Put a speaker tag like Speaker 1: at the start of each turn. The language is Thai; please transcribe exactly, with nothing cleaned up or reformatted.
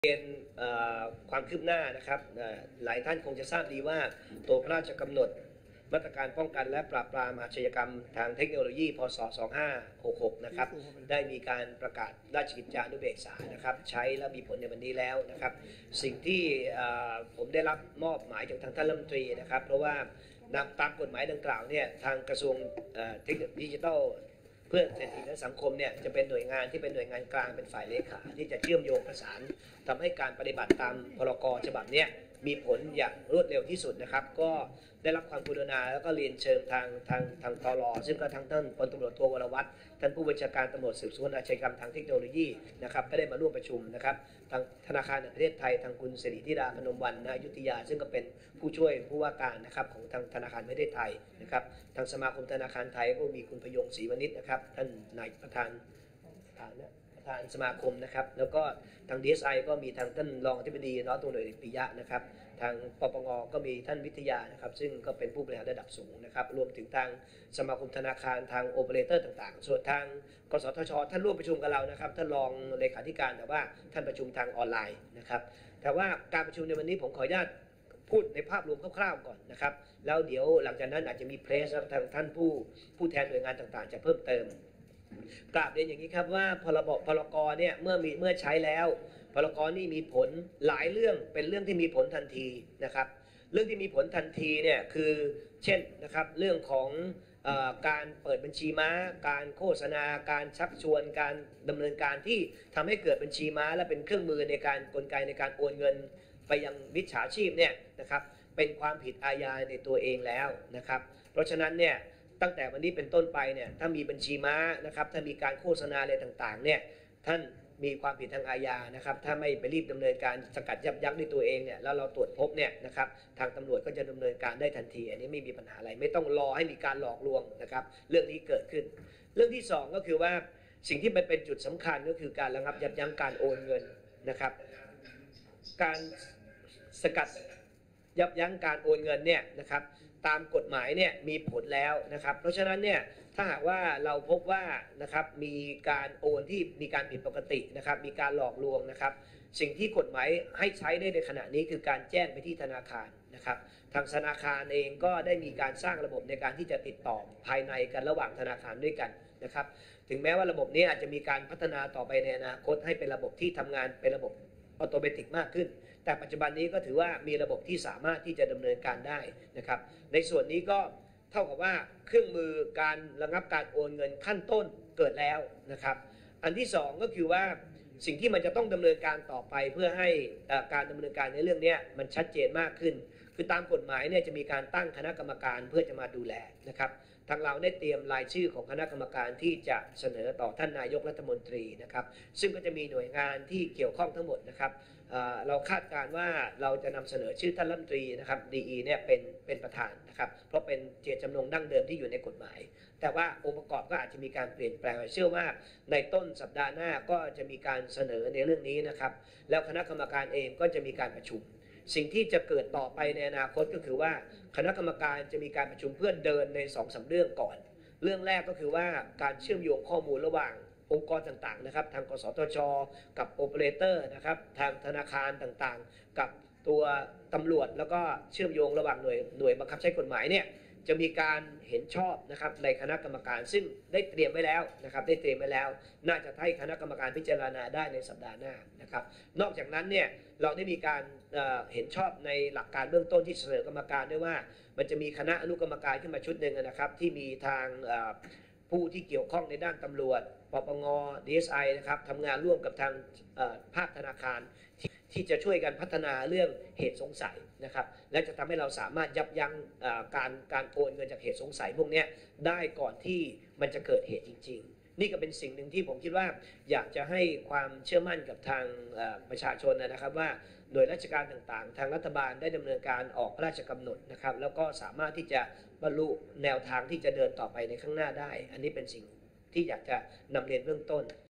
Speaker 1: เรียนความคืบหน้านะครับหลายท่านคงจะทราบดีว่าตัวพระราชกำหนดมาตรการป้องกันและปราบปรามอาชญากรรมทางเทคโนโลยีพศสองพันห้าร้อยหกสิบหกนะครับได้มีการประกาศราชกิจจานุเบกษานะครับใช้และมีผลในวันนี้แล้วนะครับสิ่งที่ผมได้รับมอบหมายจากทางท่านรัฐมนตรีนะครับเพราะว่าตามกฎหมายดังกล่าวเนี่ยทางกระทรวงเทคโนโลยีดิจิทัลเพื่อเศรษฐกิจและสังคมเนี่ยจะเป็นหน่วยงานที่เป็นหน่วยงานกลางเป็นฝ่ายเลขาที่จะเชื่อมโยงประสานทำให้การปฏิบัติตามพรกฉบับนี้มีผลอย่างรวดเร็วที่สุดนะครับก็ได้รับความกรุณาแล้วก็เรียนเชิญทางทางทางตล.ซึ่งก็ทางท่านพลตำรวจโทวรวัฒน์ท่านผู้บัญชาการตำรวจสืบสวนอาชญากรรมทางเทคโนโลยีนะครับก็ได้มาร่วมประชุมนะครับทางธนาคารแห่งประเทศไทยทางคุณสิริธิดาพนมวรรณณอยุธยาซึ่งก็เป็นผู้ช่วยผู้ว่าการนะครับของทางธนาคารแห่งประเทศไทยนะครับทางสมาคมธนาคารไทยก็มีคุณพยงศรีวณิชนะครับท่านนายประธานประธานสมาคมนะครับแล้วก็ทาง ดี เอส ไอ ก็มีทางท่านรองอธิบดีร้อยตำรวจเอกปิยะนะครับทางปปงก็มีท่านวิทยานะครับซึ่งก็เป็นผู้บริหารระดับสูงนะครับรวมถึงทางสมาคมธนาคารทางโอเปอเรเตอร์ต่างๆส่วนทางกสทช.ท่านร่วมประชุมกับเรานะครับท่านรองเลขาธิการแต่ว่าท่านประชุมทางออนไลน์นะครับแต่ว่าการประชุมในวันนี้ผมขออนุญาตพูดในภาพรวมคร่าวๆก่อนนะครับแล้วเดี๋ยวหลังจากนั้นอาจจะมีเพรสทางท่านผู้ผู้แทนหน่วยงานต่างๆจะเพิ่มเติมกราบเรียนอย่างนี้ครับว่าพรบพรกเนี่ยเมื่อมีเมื่อใช้แล้วพรกนี่มีผลหลายเรื่องเป็นเรื่องที่มีผลทันทีนะครับเรื่องที่มีผลทันทีเนี่ยคือเช่นนะครับเรื่องของเอ่อการเปิดบัญชีม้าการโฆษณาการชักชวนการดำเนินการที่ทำให้เกิดบัญชีม้าและเป็นเครื่องมือในการกลไกในการโอนเงินไปยังมิจฉาชีพเนี่ยนะครับเป็นความผิดอาญาในตัวเองแล้วนะครับเพราะฉะนั้นเนี่ยตั้งแต่วันนี้เป็นต้นไปเนี่ยถ้ามีบัญชีม้านะครับถ้ามีการโฆษณาอะไรต่างๆเนี่ยท่านมีความผิดทางอาญานะครับถ้าไม่ไปรีบดำเนินการสกัดยับยั้งในตัวเองเนี่ยแล้วเราตรวจพบเนี่ยนะครับทางตำรวจก็จะดำเนินการได้ทันทีอันนี้ไม่มีปัญหาอะไรไม่ต้องรอให้มีการหลอกลวงนะครับเรื่องนี้เกิดขึ้นเรื่องที่สองก็คือว่าสิ่งที่มันเป็นจุดสำคัญก็คือการระงับยับยั้งการโอนเงินนะครับการสกัดยับยั้งการโอนเงินเนี่ยนะครับตามกฎหมายเนี่ยมีผลแล้วนะครับเพราะฉะนั้นเนี่ยถ้าหากว่าเราพบว่านะครับมีการโอนที่มีการผิดปกตินะครับมีการหลอกลวงนะครับสิ่งที่กฎหมายให้ใช้ได้ในขณะนี้คือการแจ้งไปที่ธนาคารนะครับทางธนาคารเองก็ได้มีการสร้างระบบในการที่จะติดต่อภายในกันระหว่างธนาคารด้วยกันนะครับถึงแม้ว่าระบบนี้อาจจะมีการพัฒนาต่อไปในอนาคตให้เป็นระบบที่ทำงานเป็นระบบออโตเมติกมากขึ้นแต่ปัจจุบันนี้ก็ถือว่ามีระบบที่สามารถที่จะดำเนินการได้นะครับในส่วนนี้ก็เท่ากับว่าเครื่องมือการระงับการโอนเงินขั้นต้นเกิดแล้วนะครับอันที่สองก็คือว่าสิ่งที่มันจะต้องดำเนินการต่อไปเพื่อให้การดำเนินการในเรื่องนี้มันชัดเจนมากขึ้นคือตามกฎหมายเนี่ยจะมีการตั้งคณะกรรมการเพื่อจะมาดูแลนะครับทางเราได้เตรียมรายชื่อของคณะกรรมการที่จะเสนอต่อท่านนายกรัฐมนตรีนะครับซึ่งก็จะมีหน่วยงานที่เกี่ยวข้องทั้งหมดนะครับเราคาดการณ์ว่าเราจะนำเสนอชื่อท่านรัฐมนตรีนะครับดีอีเนี่ยเป็นเป็นประธานนะครับเพราะเป็นเจตจำนงดั้งเดิมที่อยู่ในกฎหมายแต่ว่าองค์ประกอบก็อาจจะมีการเปลี่ยนแปลงเชื่อว่าในต้นสัปดาห์หน้าก็จะมีการเสนอในเรื่องนี้นะครับแล้วคณะกรรมการเองก็จะมีการประชุมสิ่งที่จะเกิดต่อไปในอนาคตก็คือว่าคณะกรรมการจะมีการประชุมเพื่อเดินในสองสามเรื่องก่อนเรื่องแรกก็คือว่าการเชื่อมโยงข้อมูลระหว่างองค์กรต่างๆนะครับทางกสทช.กับโอเปอเรเตอร์นะครับทางธนาคารต่างๆกับตัวตำรวจแล้วก็เชื่อมโยงระหว่างหน่วยหน่วยบังคับใช้กฎหมายเนี่ยจะมีการเห็นชอบนะครับในคณะกรรมการซึ่งได้เตรียมไว้แล้วนะครับได้เตรียมไว้แล้วน่าจะให้คณะกรรมการพิจารณาได้ในสัปดาห์หน้านะครับนอกจากนั้นเนี่ยเราได้มีการเห็นชอบในหลักการเบื้องต้นที่เสนอกรรมการด้วยว่ามันจะมีคณะอนุกรรมการขึ้นมาชุดหนึ่งนะครับที่มีทางผู้ที่เกี่ยวข้องในด้านตำรวจปปง ดี เอส ไอ นะครับทำงานร่วมกับทางภาคธนาคารที่จะช่วยกันพัฒนาเรื่องเหตุสงสัยนะครับและจะทำให้เราสามารถยับยั้งการการโอนเงินจากเหตุสงสัยพวกนี้ได้ก่อนที่มันจะเกิดเหตุจริงๆนี่ก็เป็นสิ่งหนึ่งที่ผมคิดว่าอยากจะให้ความเชื่อมั่นกับทางประชาชนนะครับว่าโดยราชการต่างๆทางรัฐบาลได้ดำเนินการออกพระราชกำหนดนะครับแล้วก็สามารถที่จะบรรลุแนวทางที่จะเดินต่อไปในข้างหน้าได้อันนี้เป็นสิ่งที่อยากจะนำเรียนเบื้องต้น